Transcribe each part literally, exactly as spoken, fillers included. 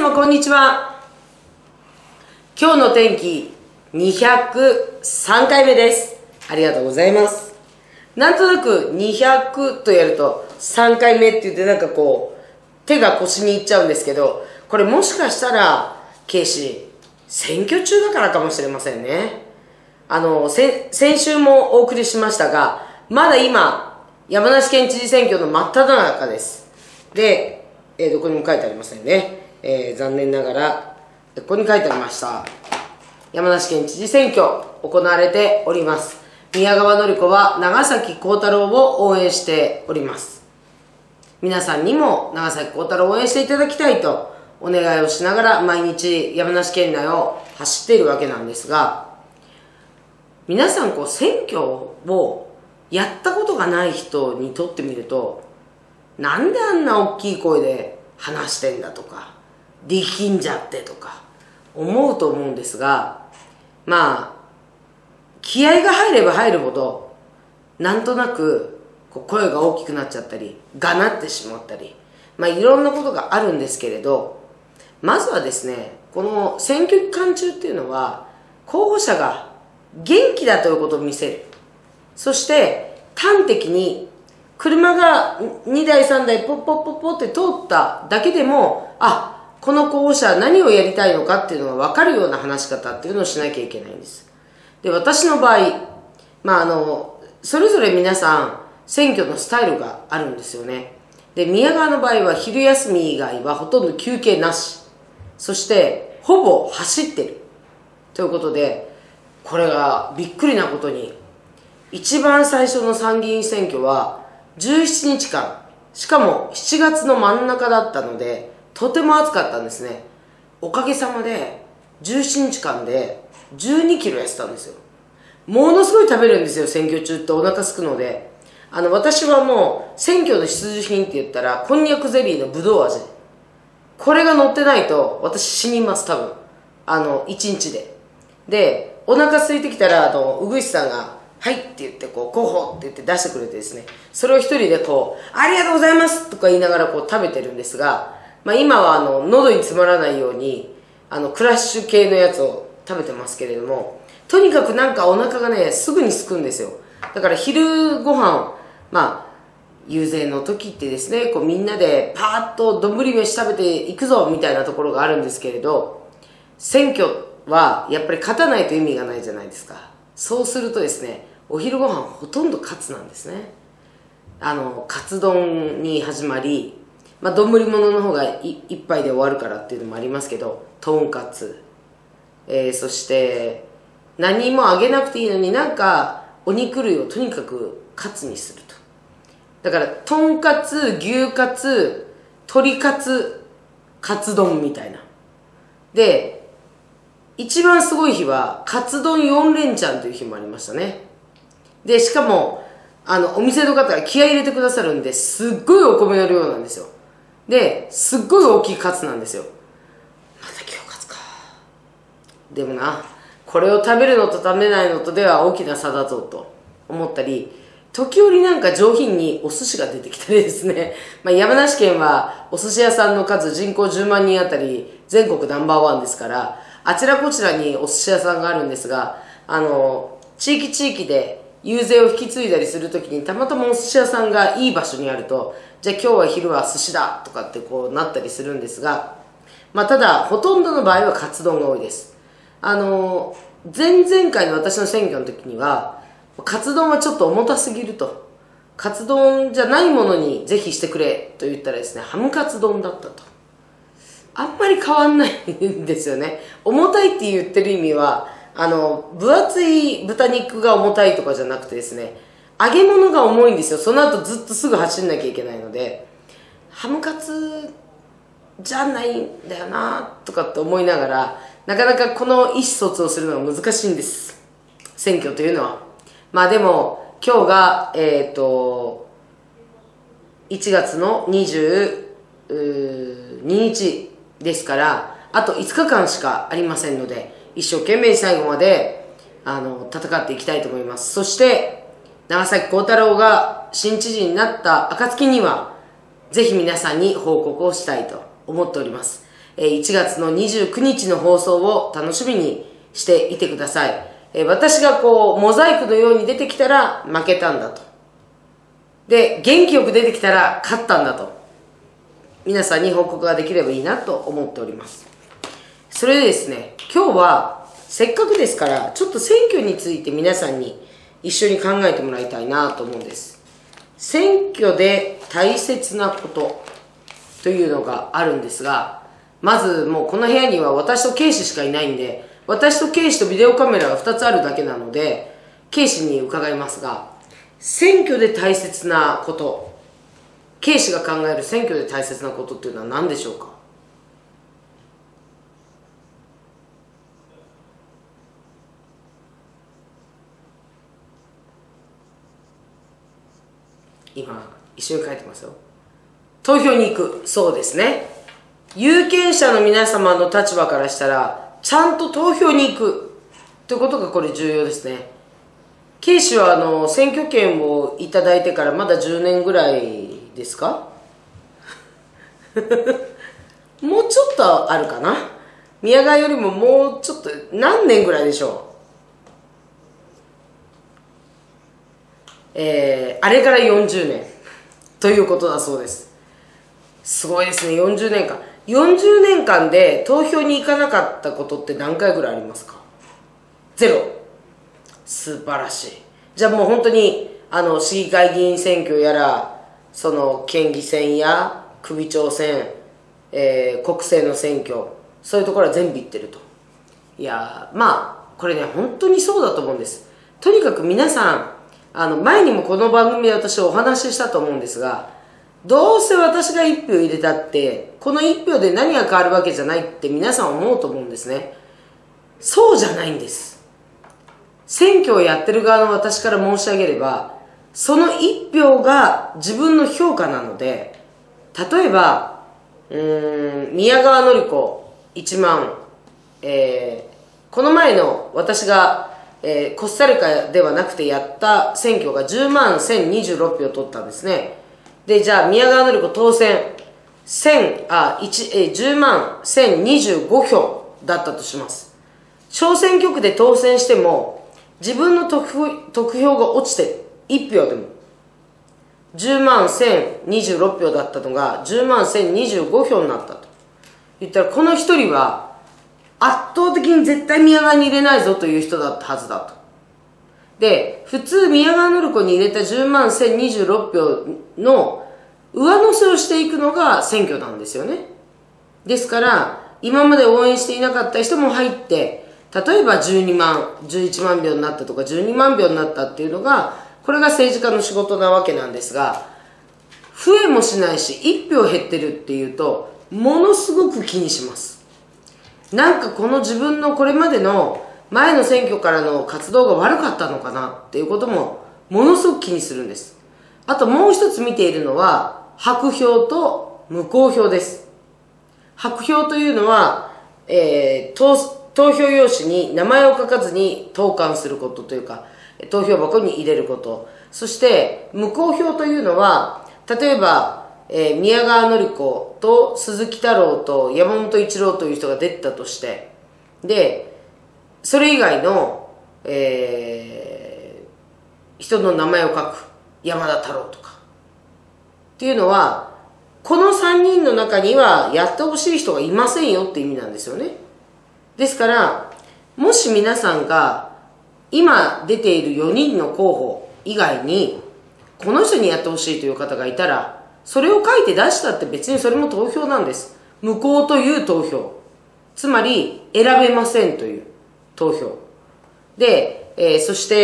様こんにちは。今日の天気にひゃくさんかいめです。ありがとうございます。なんとなくにひゃくとやるとさんかいめって言ってなんかこう手が腰にいっちゃうんですけど、これもしかしたらケイシー選挙中だからかもしれませんね。あの先週もお送りしましたが、まだ今山梨県知事選挙の真っ只中です。で、えー、どこにも書いてありませんね。えー、残念ながらここに書いてありました。山梨県知事選挙行われております。宮川典子は長崎幸太郎を応援しております。皆さんにも長崎幸太郎を応援していただきたいとお願いをしながら毎日山梨県内を走っているわけなんですが、皆さんこう選挙をやったことがない人にとってみると、なんであんな大きい声で話してんだとか力んじゃってとか思うと思うんですが、まあ気合が入れば入るほどなんとなくこう声が大きくなっちゃったりがなってしまったり、まあいろんなことがあるんですけれど、まずはですね、この選挙期間中っていうのは候補者が元気だということを見せる。そして端的に車がにだいさんだいポッポッポッポッって通っただけでも、あ、この候補者は何をやりたいのかっていうのが分かるような話し方っていうのをしなきゃいけないんです。で、私の場合、まああのそれぞれ皆さん選挙のスタイルがあるんですよね。で、宮川の場合は昼休み以外はほとんど休憩なし、そしてほぼ走ってるということで、これがびっくりなことに一番最初の参議院選挙はじゅうしちにちかん、しかもしちがつの真ん中だったのでとても暑かったんですね。おかげさまでじゅうしちにちかんでじゅうにキロ痩せたんですよ。ものすごい食べるんですよ、選挙中ってお腹すくので。あの私はもう選挙の必需品って言ったらこんにゃくゼリーのぶどう味、これが乗ってないと私死にます、多分あのいちにちで。で、お腹空いてきたらあのうぐいすさんがはいって言ってこう候補って言って出してくれてですね、それを一人でこうありがとうございますとか言いながらこう食べてるんですが、まあ、今はあの喉に詰まらないようにあのクラッシュ系のやつを食べてますけれども、とにかくなんかお腹がねすぐにすくんですよ。だから昼ご飯、まあ遊説の時ってですね、こうみんなでパーッと丼飯食べていくぞみたいなところがあるんですけれど、選挙はやっぱり勝たないと意味がないじゃないですか。そうするとですね、お昼ご飯ほとんどカツなんですね。あのカツ丼に始まり、まあ丼物の方が一杯で終わるからっていうのもありますけど、とんかつ、えー、そして何もあげなくていいのになんかお肉類をとにかくカツにすると。だからとんかつ、牛カツ、鶏カツ、カツ丼みたいな。で、一番すごい日はカツ丼よんれんちゃんという日もありましたね。で、しかもあのお店の方が気合い入れてくださるんで、すっごいお米の量なんですよ。で、すっごい大きいカツなんですよ。また今日カツか。でもな、これを食べるのと食べないのとでは大きな差だぞと思ったり、時折なんか上品にお寿司が出てきたりですね、まあ、山梨県はお寿司屋さんの数人口じゅうまんにんあたり全国ナンバーワンですから、あちらこちらにお寿司屋さんがあるんですが、あの地域地域で遊説を引き継いだりするときにたまたまお寿司屋さんがいい場所にあると、じゃあ今日は昼は寿司だとかってこうなったりするんですが、まあ、ただほとんどの場合はカツ丼が多いです。あの前々回の私の選挙の時にはカツ丼はちょっと重たすぎると、カツ丼じゃないものにぜひしてくれと言ったらですね、ハムカツ丼だったと。あんまり変わんないんですよね。重たいって言ってる意味はあの分厚い豚肉が重たいとかじゃなくてですね、揚げ物が重いんですよ。その後ずっとすぐ走んなきゃいけないので、ハムカツじゃないんだよなとかって思いながら、なかなかこの意思疎通をするのが難しいんです、選挙というのは。まあでも今日がえっといちがつのにじゅうににちですから、あといつかかんしかありませんので、一生懸命最後まであの戦っていきたいと思います。そして長崎幸太郎が新知事になった暁にはぜひ皆さんに報告をしたいと思っております。 えーいちがつのにじゅうくにちの放送を楽しみにしていてください。えー私がこう、モザイクのように出てきたら負けたんだと。で、元気よく出てきたら勝ったんだと。皆さんに報告ができればいいなと思っております。それでですね、今日はせっかくですから、ちょっと選挙について皆さんに一緒に考えてもらいたいなと思うんです。選挙で大切なことというのがあるんですが、まずもうこの部屋には私と警視しかいないんで、私と警視とビデオカメラがふたつあるだけなので、警視に伺いますが、選挙で大切なこと、警視が考える選挙で大切なことっていうのは何でしょうか？今一緒に書いてますよ。投票に行く。そうですね。有権者の皆様の立場からしたらちゃんと投票に行くということがこれ重要ですね。警視はあの選挙権をいただいてからまだじゅうねんぐらいですかもうちょっとあるかな。宮川よりももうちょっと何年ぐらいでしょう。えー、あれからよんじゅうねんということだそうです。すごいですね。よんじゅうねんかんよんじゅうねんかんで投票に行かなかったことって何回ぐらいありますか？ゼロ。素晴らしい。じゃあもう本当にあの市議会議員選挙やら、その県議選や首長選、えー、国政の選挙、そういうところは全部行ってると。いやー、まあこれね本当にそうだと思うんです。とにかく皆さん、あの前にもこの番組で私お話ししたと思うんですが、どうせ私がいち票入れたってこのいち票で何が変わるわけじゃないって皆さん思うと思うんですね。そうじゃないんです。選挙をやってる側の私から申し上げれば、そのいち票が自分の評価なので、例えばうーん宮川典子いちまん、えー、この前の私がえー、コスタリカではなくてやった選挙がじゅうまんせんにじゅうろくひょう取ったんですね。で、じゃあ宮川典子当選1000あ1、えー、じゅうまんせんにじゅうごひょうだったとします。小選挙区で当選しても自分の得得票が落ちてるいち票でもじゅうまんせんにじゅうろくひょうだったのがじゅうまんせんにじゅうごひょうになったと言ったら、この一人は圧倒的に絶対宮川に入れないぞという人だったはずだと。で、普通宮川典子に入れたじゅうまんせんにじゅうろくひょうの上乗せをしていくのが選挙なんですよね。ですから今まで応援していなかった人も入って、例えばじゅうにまんじゅういちまんひょうになったとかじゅうにまんひょうになったっていうのが、これが政治家の仕事なわけなんですが、増えもしないしいち票減ってるっていうとものすごく気にします。なんかこの自分のこれまでの前の選挙からの活動が悪かったのかなっていうこともものすごく気にするんです。あともう一つ見ているのは白票と無効票です。白票というのは、えー、投, 投票用紙に名前を書かずに投函することというか、投票箱に入れること。そして無効票というのは、例えばえー、宮川典子と鈴木太郎と山本一郎という人が出たとして、でそれ以外の、えー、人の名前を書く山田太郎とかっていうのは、このさんにんの中にはやってほしい人がいませんよって意味なんですよね。ですからもし皆さんが今出ているよにんの候補以外にこの人にやってほしいという方がいたら、それを書いて出したって別にそれも投票なんです。無効という投票。つまり選べませんという投票。で、えー、そして、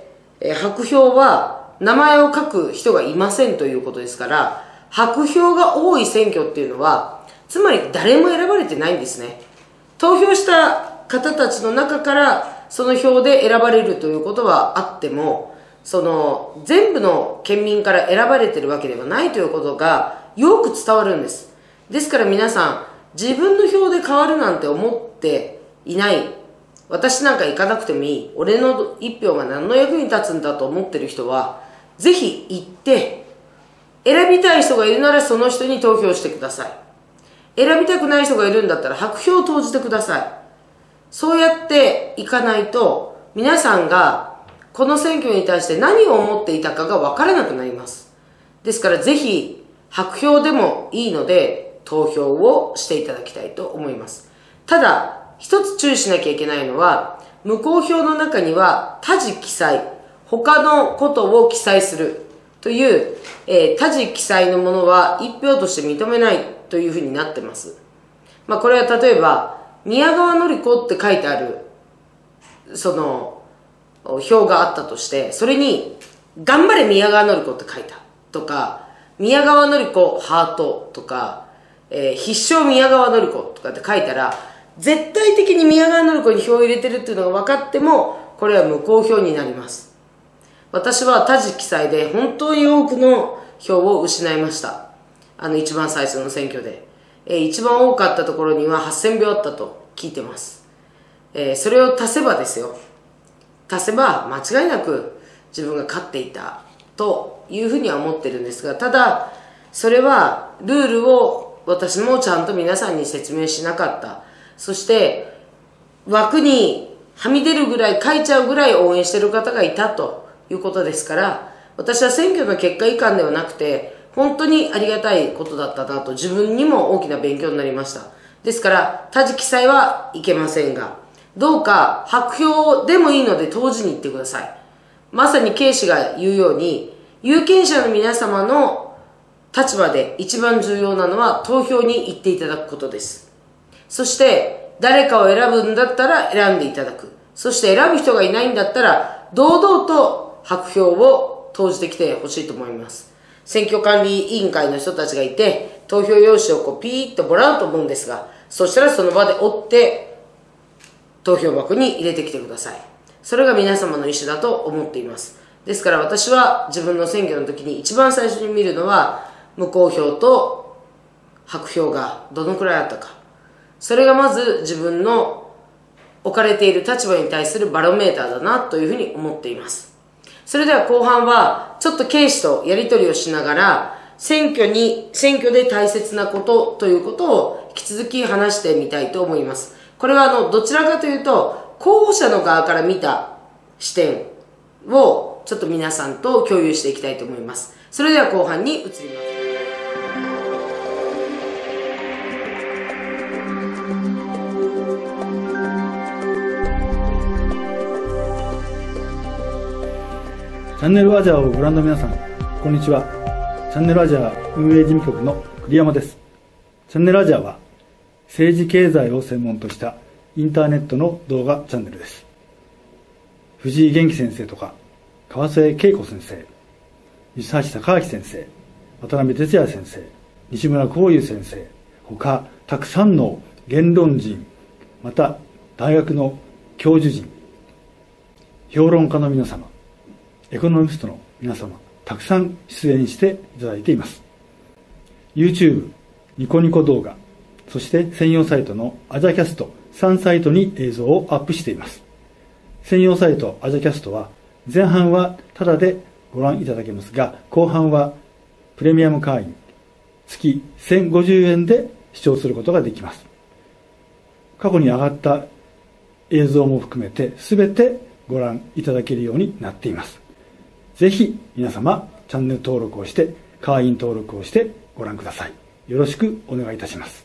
えー、白票は名前を書く人がいませんということですから、白票が多い選挙っていうのは、つまり誰も選ばれてないんですね。投票した方たちの中からその票で選ばれるということはあっても、その全部の県民から選ばれてるわけではないということがよく伝わるんです。ですから皆さん、自分の票で変わるなんて思っていない、私なんか行かなくてもいい、俺の一票が何の役に立つんだと思ってる人は、ぜひ行って選びたい人がいるならその人に投票してください。 選びたくない人がいるんだったら白票を投じてください。そうやっていかないと、皆さんがこの選挙に対して何を思っていたかが分からなくなります。ですからぜひ白票でもいいので投票をしていただきたいと思います。ただ、一つ注意しなきゃいけないのは、無効票の中には他事記載、他のことを記載するという、えー、他事記載のものは一票として認めないというふうになってます。まあこれは例えば、宮川典子って書いてある、その、票があったとして、それに、頑張れ宮川典子って書いたとか、宮川典子ハートとか、えー、必勝宮川典子とかって書いたら、絶対的に宮川典子に票を入れてるっていうのが分かっても、これは無効票になります。私は他事記載で本当に多くの票を失いました。あの一番最初の選挙で。えー、一番多かったところにははっせん票あったと聞いてます。えー、それを足せばですよ。足せば間違いなく自分が勝っていたというふうには思ってるんですが、ただ、それはルールを私もちゃんと皆さんに説明しなかった。そして、枠にはみ出るぐらい、書いちゃうぐらい応援してる方がいたということですから、私は選挙の結果遺憾ではなくて、本当にありがたいことだったなと、自分にも大きな勉強になりました。ですから、他事記載はいけませんが、どうか白票でもいいので投じに行ってください。まさに警視が言うように、有権者の皆様の立場で一番重要なのは投票に行っていただくことです。そして、誰かを選ぶんだったら選んでいただく。そして選ぶ人がいないんだったら、堂々と白票を投じてきてほしいと思います。選挙管理委員会の人たちがいて、投票用紙をこうピーッともらうと思うんですが、そしたらその場で折って、投票箱に入れてきてください。それが皆様の意思だと思っています。ですから私は自分の選挙の時に一番最初に見るのは、無効票と白票がどのくらいあったか。それがまず自分の置かれている立場に対するバロメーターだなというふうに思っています。それでは後半はちょっと警視とやり取りをしながら、選挙に、選挙で大切なことということを引き続き話してみたいと思います。これはあの、どちらかというと、候補者の側から見た視点をちょっと皆さんと共有していきたいと思います。それでは後半に移ります。 チャンネルアジャーをご覧の皆さん、こんにちは。チャンネルアジャー運営事務局の栗山です。チャンネルアジャーは政治経済を専門としたインターネットの動画チャンネルです。藤井元気先生とか川瀬恵子先生、西橋貴明先生、渡辺哲也先生、西村光雄先生、他たくさんの言論人、また大学の教授陣、評論家の皆様、エコノミストの皆様、たくさん出演していただいています。YouTube、ニコニコ動画、そして専用サイトのアジャキャストさんサイトに映像をアップしています。専用サイトアジャキャストは前半はタダでご覧いただけますが、後半はプレミアム会員月せんごじゅうえんで視聴することができます。過去に上がった映像も含めて全てご覧いただけるようになっています。ぜひ皆様チャンネル登録をして会員登録をしてご覧ください。よろしくお願いいたします。